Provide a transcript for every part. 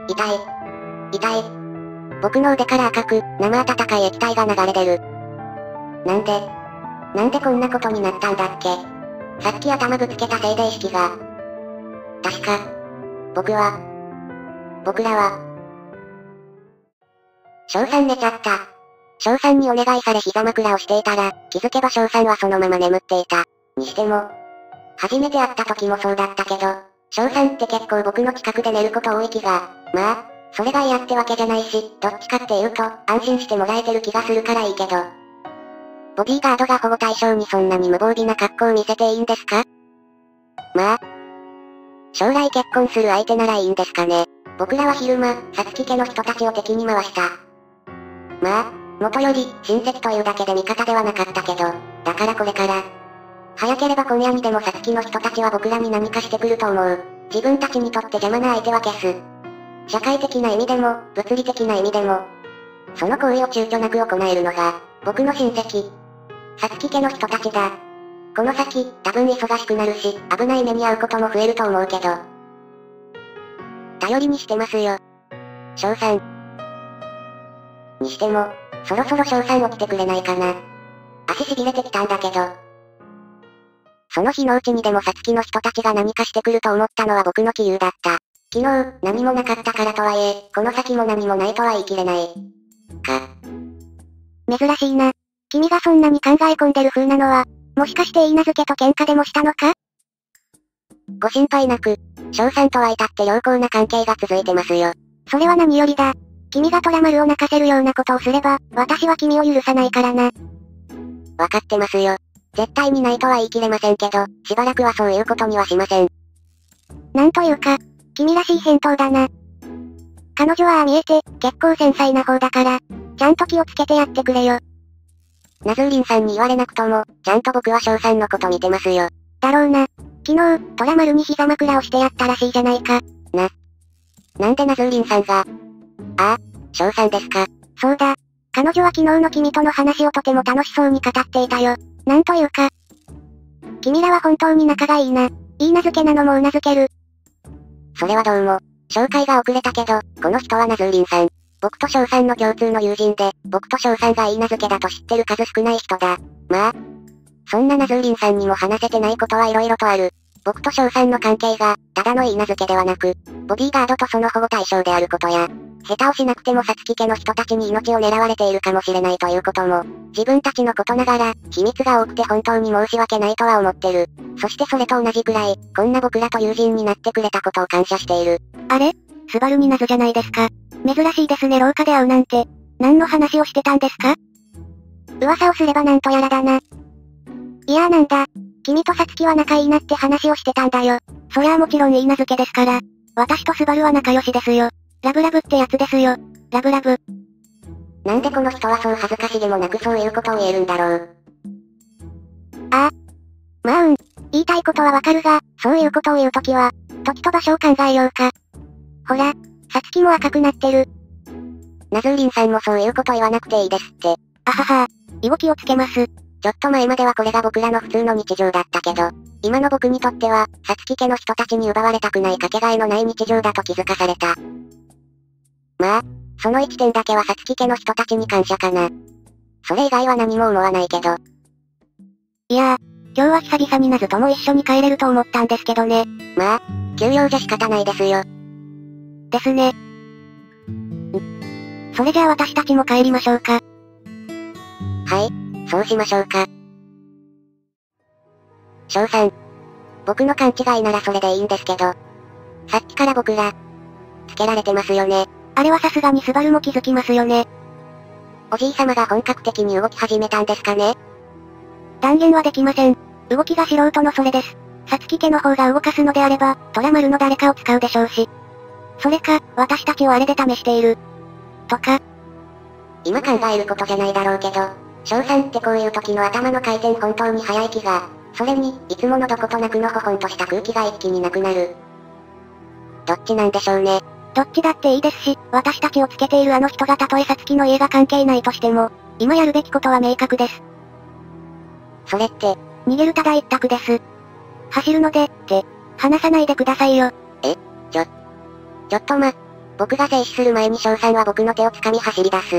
痛い。痛い。僕の腕から赤く、生温かい液体が流れ出る。なんでこんなことになったんだっけ。さっき頭ぶつけたせいで意識が。確か、僕らは、翔さん寝ちゃった。翔さんにお願いされ膝枕をしていたら、気づけば翔さんはそのまま眠っていた。にしても、初めて会った時もそうだったけど、翔さんって結構僕の近くで寝ること多い気が。まあ、それが嫌ってわけじゃないし、どっちかっていうと、安心してもらえてる気がするからいいけど。ボディーガードが保護対象にそんなに無防備な格好を見せていいんですか？まあ、将来結婚する相手ならいいんですかね。僕らは昼間、さつき家の人たちを敵に回した。まあ、元より、親戚というだけで味方ではなかったけど、だからこれから。早ければ今夜にでもさつきの人たちは僕らに何かしてくると思う。自分たちにとって邪魔な相手は消す。社会的な意味でも、物理的な意味でも。その行為を躊躇なく行えるのが、僕の親戚。さつき家の人たちだ。この先、多分忙しくなるし、危ない目に遭うことも増えると思うけど。頼りにしてますよ。翔さん。にしても、そろそろ翔さん起きてくれないかな。足痺れてきたんだけど。その日のうちにでもさつきの人たちが何かしてくると思ったのは僕の杞憂だった。昨日、何もなかったからとはいえ、この先も何もないとは言い切れない。 珍しいな。君がそんなに考え込んでる風なのは、もしかして許嫁と喧嘩でもしたのか？ ご心配なく、翔さんとは至って良好な関係が続いてますよ。 それは何よりだ。君が虎丸を泣かせるようなことをすれば、私は君を許さないからな。 わかってますよ。絶対にないとは言い切れませんけど、しばらくはそういうことにはしません。 なんというか、君らしい返答だな。彼女はああ見えて、結構繊細な方だから、ちゃんと気をつけてやってくれよ。 ナズーリンさんに言われなくとも、ちゃんと僕は翔さんのこと見てますよ。 だろうな。昨日、虎丸に膝枕をしてやったらしいじゃないか。 なんでナズーリンさんが。ああ、翔さんですか。 そうだ。彼女は昨日の君との話をとても楽しそうに語っていたよ。なんというか。君らは本当に仲がいいな。いい名付けなのも頷ける。 それはどうも。紹介が遅れたけど、この人はナズーリンさん。僕と翔さんの共通の友人で、僕と翔さんがいい名付けだと知ってる数少ない人だ。まあ、そんなナズーリンさんにも話せてないことは色々とある。僕と翔さんの関係が、ただのいい名付けではなく、ボディーガードとその保護対象であることや、下手をしなくてもさつき家の人たちに命を狙われているかもしれないということも、自分たちのことながら、秘密が多くて本当に申し訳ないとは思ってる。そしてそれと同じくらい、こんな僕らと友人になってくれたことを感謝している。 あれ？スバルに謎じゃないですか。珍しいですね、廊下で会うなんて。何の話をしてたんですか？噂をすればなんとやらだな。いやーなんだ。君とサツキは仲いいなって話をしてたんだよ。そりゃあもちろんいい名付けですから。私とスバルは仲良しですよ。ラブラブってやつですよ。ラブラブ。 なんでこの人はそう恥ずかしげもなくそういうことを言えるんだろう。 ああ。まあ言いたいことはわかるが、そういうことを言うときは、時と場所を考えようか。ほら、サツキも赤くなってる。 ナズーリンさんもそういうこと言わなくていいですって。 あはは。以後気をつけます。 ちょっと前まではこれが僕らの普通の日常だったけど、今の僕にとっては、さつき家の人たちに奪われたくないかけがえのない日常だと気づかされた。まあ、その一点だけはさつき家の人たちに感謝かな。それ以外は何も思わないけど。 いやー、今日は久々にナズとも一緒に帰れると思ったんですけどね。 まあ、休養じゃ仕方ないですよ。 ですね。それじゃあ私たちも帰りましょうか。 はい、そうしましょうか。翔さん。僕の勘違いならそれでいいんですけど。さっきから僕ら、つけられてますよね。 あれはさすがにスバルも気づきますよね。 おじいさまが本格的に動き始めたんですかね？ 断言はできません。動きが素人のそれです。さつき家の方が動かすのであれば、虎丸の誰かを使うでしょうし。それか、私たちをあれで試している。とか。 今考えることじゃないだろうけど、翔さんってこういう時の頭の回転本当に速い気が、それに、いつものどことなくのほほんとした空気が一気になくなる。どっちなんでしょうね。 どっちだっていいですし、私たちをつけているあの人がたとえさつきの家が関係ないとしても、今やるべきことは明確です。 それって、 逃げるただ一択です。走るので、って、話さないでくださいよ。 ちょっと僕が静止する前に翔さんは僕の手を掴み走り出す。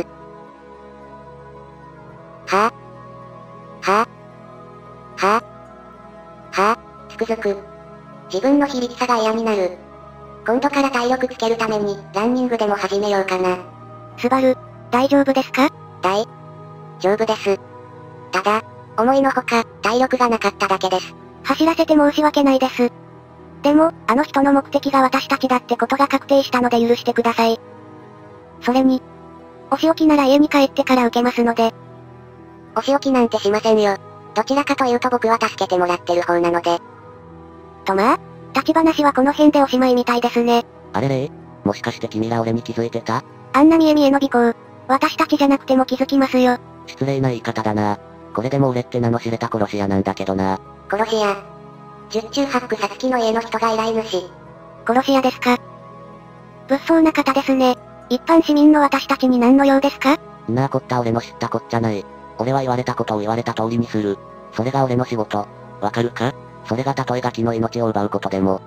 はぁ、はぁ、はぁ、はぁ、つくづく。自分の非力さが嫌になる。今度から体力つけるために、ランニングでも始めようかな。 スバル、大丈夫ですか？ 大丈夫です。ただ、思いのほか、体力がなかっただけです。 走らせて申し訳ないです。でも、あの人の目的が私たちだってことが確定したので許してください。それに、お仕置きなら家に帰ってから受けますので。 お仕置きなんてしませんよ。どちらかというと僕は助けてもらってる方なので。 とまあ、立ち話はこの辺でおしまいみたいですね。 あれれ？もしかして君ら俺に気づいてた？ あんな見え見えの尾行、私たちじゃなくても気づきますよ。 失礼な言い方だな。これでも俺って名の知れた殺し屋なんだけどな。 殺し屋。十中八九さつきの家の人が依頼主。 殺し屋ですか？物騒な方ですね。一般市民の私たちに何の用ですか？ んなこった俺の知ったこっちゃない。俺は言われたことを言われた通りにする。それが俺の仕事。わかるか？それがたとえガキの命を奪うことでも。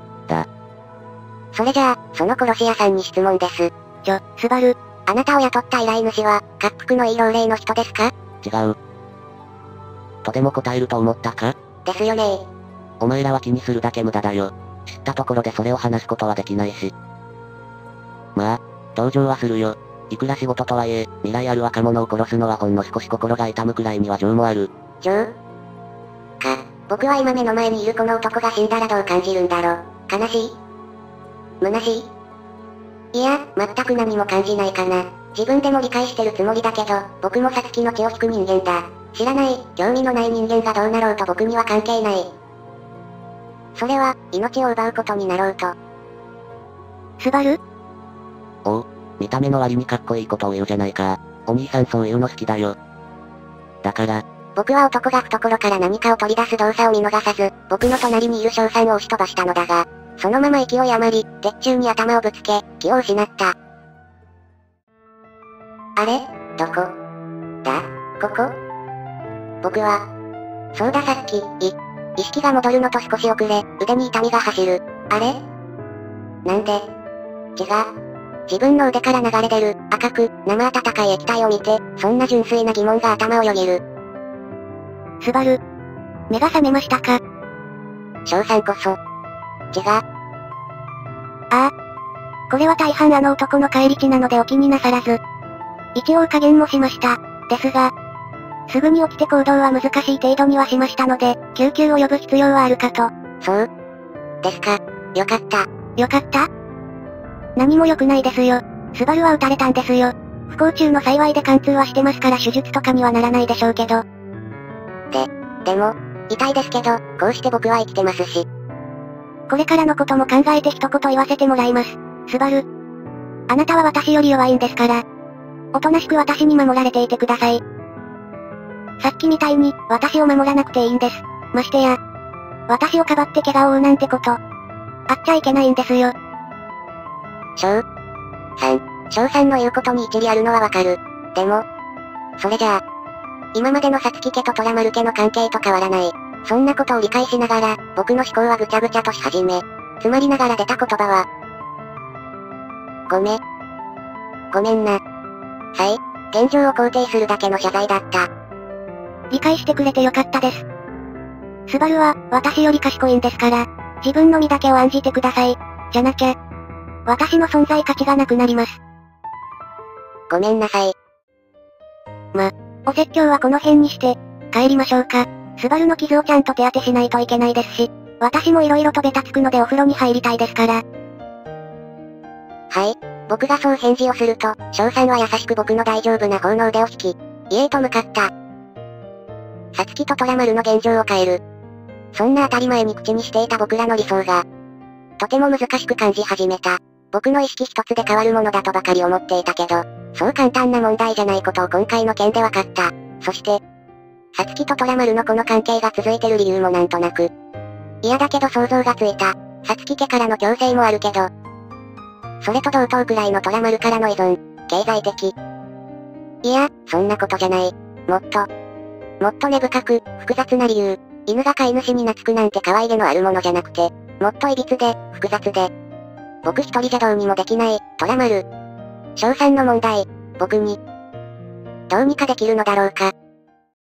それじゃあ、その殺し屋さんに質問です。 スバル。 あなたを雇った依頼主は、滑腹のいい老齢の人ですか？ 違う。とても答えると思ったか？ ですよね。 お前らは気にするだけ無駄だよ。知ったところでそれを話すことはできないし。まあ、同情はするよ。いくら仕事とはいえ、未来ある若者を殺すのはほんの少し心が痛むくらいには情もある。 情か、僕は今目の前にいるこの男が死んだらどう感じるんだろう。悲しい？虚しい？いや、全く何も感じないかな。自分でも理解してるつもりだけど、僕もさつきの血を引く人間だ。知らない、興味のない人間がどうなろうと僕には関係ない。それは、命を奪うことになろうと。 スバル？ おう、見た目の割にかっこいいことを言うじゃないか。お兄さんそういうの好きだよ。だから、 僕は男が懐から何かを取り出す動作を見逃さず、僕の隣にいる翔さんを押し飛ばしたのだが、そのまま勢い余り、鉄柱に頭をぶつけ、気を失った。あれ？どこだ？ここ？僕は、そうださっき、意識が戻るのと少し遅れ、腕に痛みが走る。あれ？なんで？血が、自分の腕から流れ出る、赤く、生温かい液体を見て、そんな純粋な疑問が頭をよぎる。 スバル。目が覚めましたか？ 翔さんこそ、血が。 ああ。これは大半あの男の返り血なのでお気になさらず。一応加減もしました。ですが、すぐに起きて行動は難しい程度にはしましたので、救急を呼ぶ必要はあるかと。 そうですか。よかった。 よかった？何も良くないですよ。スバルは撃たれたんですよ。不幸中の幸いで貫通はしてますから手術とかにはならないでしょうけど。 でも、痛いですけど、こうして僕は生きてますし。 これからのことも考えて一言言わせてもらいます。スバル。あなたは私より弱いんですから。おとなしく私に守られていてください。さっきみたいに、私を守らなくていいんです。ましてや、私をかばって怪我を負うなんてこと、あっちゃいけないんですよ。 翔さんの言うことに一理あるのはわかる。でも、それじゃあ、今までのさつき家と虎丸家の関係と変わらない。そんなことを理解しながら、僕の思考はぐちゃぐちゃとし始め、詰まりながら出た言葉は、ごめんなさい。現状を肯定するだけの謝罪だった。 理解してくれてよかったです。スバルは、私より賢いんですから、自分の身だけを案じてください。じゃなきゃ、私の存在価値がなくなります。 ごめんなさい。 お説教はこの辺にして、帰りましょうか。スバルの傷をちゃんと手当てしないといけないですし、私も色々とベタつくのでお風呂に入りたいですから。 はい。僕がそう返事をすると、翔さんは優しく僕の大丈夫な方の腕を引き、家へと向かった。さつきと虎丸の現状を変える。そんな当たり前に口にしていた僕らの理想が、とても難しく感じ始めた。僕の意識一つで変わるものだとばかり思っていたけど、そう簡単な問題じゃないことを今回の件で分かった。そして、さつきと虎丸のこの関係が続いてる理由もなんとなく、嫌だけど想像がついた。さつき家からの強制もあるけど、それと同等くらいの虎丸からの依存、経済的。いや、そんなことじゃない。もっと根深く、複雑な理由。犬が飼い主に懐くなんて可愛げのあるものじゃなくて、もっと歪で、複雑で、 僕一人じゃどうにもできない、虎丸。小3の問題、僕に。どうにかできるのだろうか。